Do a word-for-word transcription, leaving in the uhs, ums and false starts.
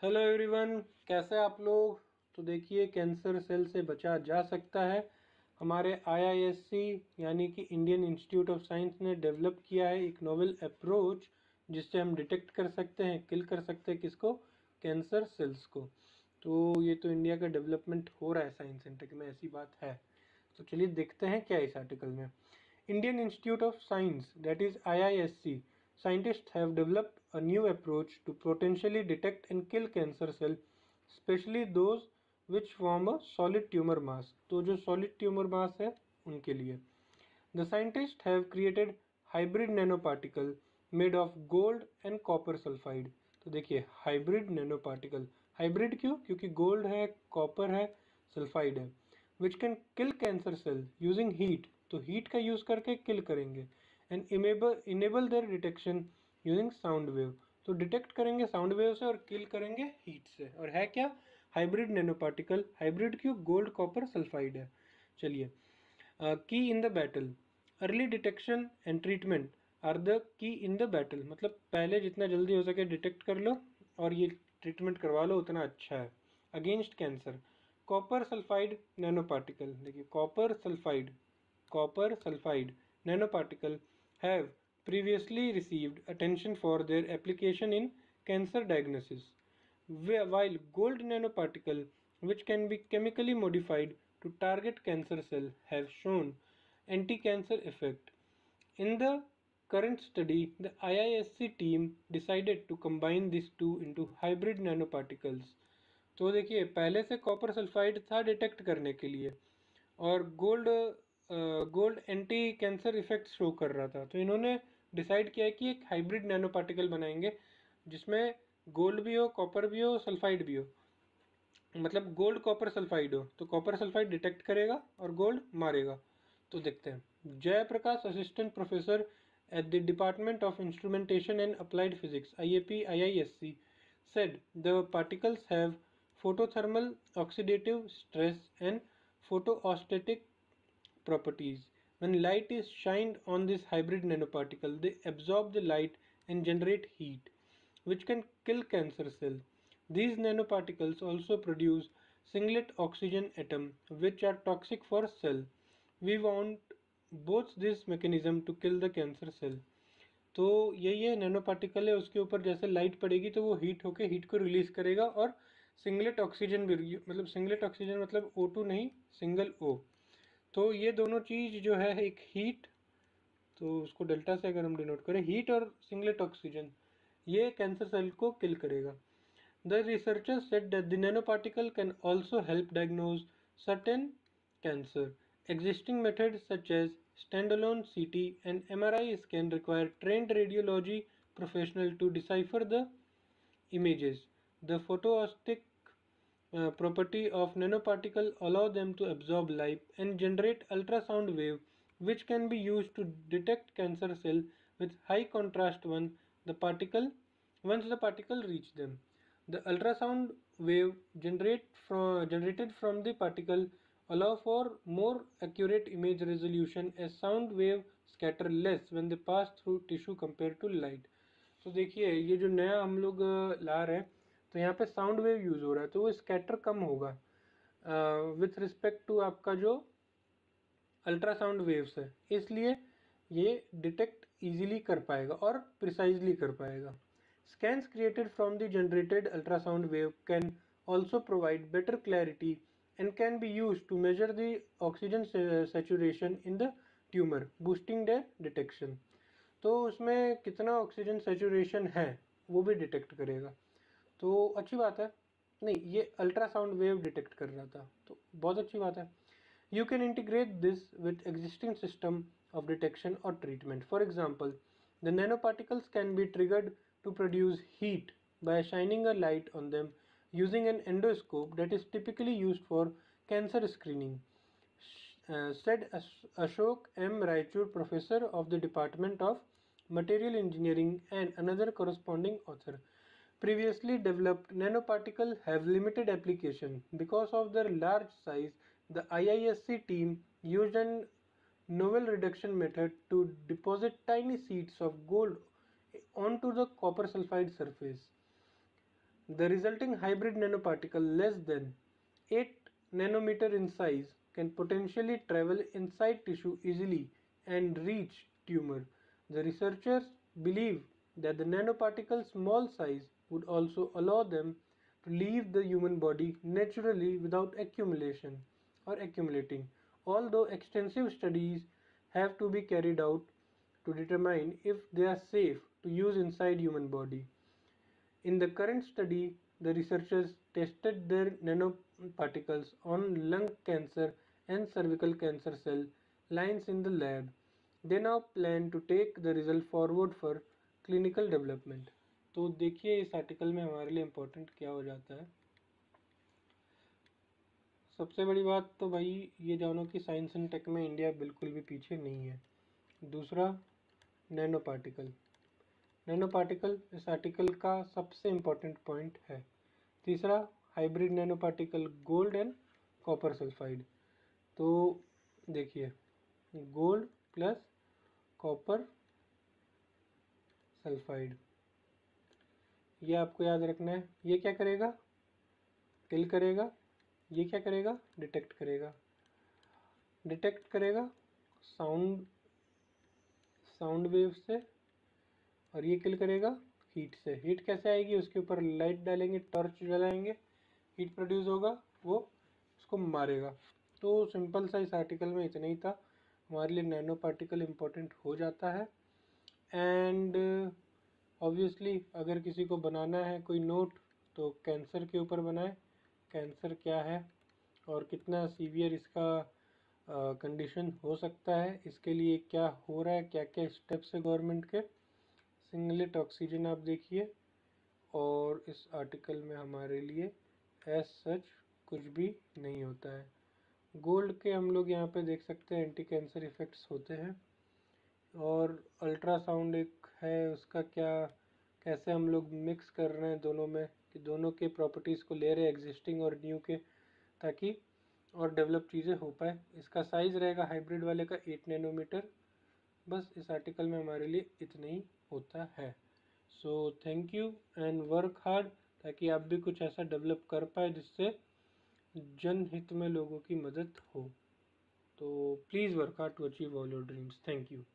Hello everyone, कैसे आप लोग। तो देखिए, कैंसर सेल से बचा जा सकता है। हमारे आई आई एस सी यानी कि इंडियन इंस्टीट्यूट ऑफ साइंस ने डेवलप किया है एक नोवेल अप्रोच जिससे हम डिटेक्ट कर सकते हैं, किल कर सकते हैं किसको, कैंसर सेल्स को। तो ये तो इंडिया का डेवलपमेंट हो रहा है साइंस एंड टेक में, ऐसी बात है। तो चलिए देखते हैं क्या इस आर्टिकल में। Indian Institute of Science, that is I I S C, scientists have developed a new approach to potentially detect and kill cancer cells, especially those which form a solid tumor mass. तो जो solid tumor mass है उनके लिए The scientists have created hybrid nanoparticle made of gold and copper sulfide. तो देखिए, hybrid nanoparticle, hybrid क्यों? क्योंकि gold है, copper है, sulfide है, which can kill cancer cell using heat. तो हीट का यूज करके किल करेंगे and enable enable their detection using sound wave. तो डिटेक्ट करेंगे साउंड वेव से और किल करेंगे हीट से। और है क्या? Hybrid nano particle. हाइब्रिड क्यों? गोल्ड कॉपर सल्फाइड है। चलिए, key in the battle, early detection and treatment are the key in the battle. मतलब पहले जितना जल्दी हो सके डिटेक्ट कर लो और ये ट्रीटमेंट करवा लो उतना अच्छा है। Against cancer, copper sulphide nano particle. देखिए, copper sulphide copper sulfide nanoparticle have previously received attention for their application in cancer diagnosis, while gold nanoparticle, which can be chemically modified to target cancer cell, have shown anti-cancer effect. In the current study, the I I S C team decided to combine these two into hybrid nanoparticles. तो देखिए, पहले से copper sulphide था detect करने के लिए और gold gold anti cancer effect show कर रहा था। तो इन्होंने डिसाइड किया है कि एक हाइब्रिड नैनो पार्टिकल बनाएंगे जिसमें गोल्ड भी हो, कॉपर भी हो, सल्फाइड भी हो। मतलब गोल्ड कॉपर सल्फाइड हो तो कॉपर सल्फाइड डिटेक्ट करेगा और गोल्ड मारेगा। तो देखते हैं। Jayaprakash, assistant professor at the department of instrumentation and applied physics, I A P I I S C, said the particles have photothermal, oxidative stress and photostatic properties. When light is shined on this hybrid nanoparticle, they absorb the light and generate heat, which can kill cancer cells. These nanoparticles also produce singlet oxygen atom, which are toxic for cell. We want both this mechanism to kill the cancer cell. तो यही है, nano particle है, उसके ऊपर जैसे light पड़ेगी तो वो हीट होके हीट को रिलीज करेगा और सिंगलेट ऑक्सीजन भी, मतलब सिंगलेट ऑक्सीजन मतलब ओ टू नहीं, सिंगल ओ। तो ये दोनों चीज़ जो है, एक हीट, तो उसको डेल्टा से अगर हम डिनोट करें, हीट और सिंगलेट ऑक्सीजन, ये कैंसर सेल को किल करेगा। The researchers said that the nano particle can also help diagnose certain cancer. Existing methods such as standalone C T and M R I scan require trained radiology professional to decipher the images. The photoacoustic uh, property of nanoparticle allow them to absorb light and generate ultrasound wave, which can be used to detect cancer cell with high contrast when the particle once the particle reach them. The ultrasound wave generate from, generated from the particle allow for more accurate image resolution as sound wave scatter less when they pass through tissue compared to light. तो देखिए, ये जो नया हम लोग ला रहे हैं, तो यहाँ पे साउंड वेव यूज़ हो रहा है तो वो स्कैटर कम होगा विथ रिस्पेक्ट टू आपका जो अल्ट्रासाउंड वेव्स है, इसलिए ये डिटेक्ट इजीली कर पाएगा और प्रिसाइजली कर पाएगा। Scans created from the generated ultrasound wave can also provide better clarity and can be used to measure the oxygen saturation in the tumor, boosting their detection. तो उसमें कितना ऑक्सीजन सेचुरेशन है वो भी डिटेक्ट करेगा। तो अच्छी बात है। नहीं, ये अल्ट्रासाउंड वेव डिटेक्ट कर रहा था, तो बहुत अच्छी बात है। You can integrate this with existing system of detection or treatment. For example, the nanoparticles can be triggered to produce heat by shining a light on them using an endoscope that is typically used for cancer screening, uh, said Ashok M. Raichur, professor of the Department of Material Engineering and another corresponding author. Previously developed nanoparticles have limited application. Because of their large size, the I I S C team used a novel reduction method to deposit tiny seeds of gold onto the copper sulfide surface. The resulting hybrid nanoparticle less than eight nanometer in size can potentially travel inside tissue easily and reach tumor. The researchers believe that the nanoparticle's small size would also allow them to leave the human body naturally without accumulation or accumulating, although extensive studies have to be carried out to determine if they are safe to use inside human body. In the current study, the researchers tested their nanoparticles on lung cancer and cervical cancer cell lines in the lab. They now plan to take the result forward for clinical development. तो देखिए इस article में हमारे लिए important क्या हो जाता है। सबसे बड़ी बात तो भाई ये जानो कि साइंस एंड टेक में इंडिया बिल्कुल भी पीछे नहीं है। दूसरा, नैनो पार्टिकल। नैनो पार्टिकल इस आर्टिकल का सबसे इम्पोर्टेंट पॉइंट है। तीसरा, hybrid nano particle gold and copper sulphide. तो देखिए, गोल्ड प्लस कॉपर सल्फाइड, ये आपको याद रखना है। ये क्या करेगा? किल करेगा। ये क्या करेगा? डिटेक्ट करेगा। डिटेक्ट करेगा साउंड साउंड वेव से, और ये किल करेगा हीट से। हीट कैसे आएगी? उसके ऊपर लाइट डालेंगे, टॉर्च जलाएंगे, हीट प्रोड्यूस होगा, वो उसको मारेगा। तो सिंपल सा इस आर्टिकल में इतना ही था। हमारे लिए नैनो पार्टिकल इम्पोर्टेंट हो जाता है। एंड ऑब्वियसली अगर किसी को बनाना है कोई नोट तो कैंसर के ऊपर बनाए। कैंसर क्या है और कितना सीवियर इसका कंडीशन uh, हो सकता है, इसके लिए क्या हो रहा है, क्या क्या स्टेप्स है गवर्नमेंट के। सिंगलेट ऑक्सीजन आप देखिए, और इस आर्टिकल में हमारे लिए एज सच कुछ भी नहीं होता है। गोल्ड के हम लोग यहाँ पे देख सकते हैं एंटी कैंसर इफ़ेक्ट्स होते हैं। और अल्ट्रासाउंड एक है, उसका क्या कैसे हम लोग मिक्स कर रहे हैं दोनों में, कि दोनों के प्रॉपर्टीज़ को ले रहे हैं एग्जिस्टिंग और न्यू के, ताकि और डेवलप चीज़ें हो पाए। इसका साइज़ रहेगा हाइब्रिड वाले का एट नैनोमीटर। बस इस आर्टिकल में हमारे लिए इतना ही होता है। So thank you and work hard, ताकि आप भी कुछ ऐसा डेवलप कर पाए जिससे जनहित में लोगों की मदद हो। तो please work hard to achieve all your dreams. Thank you.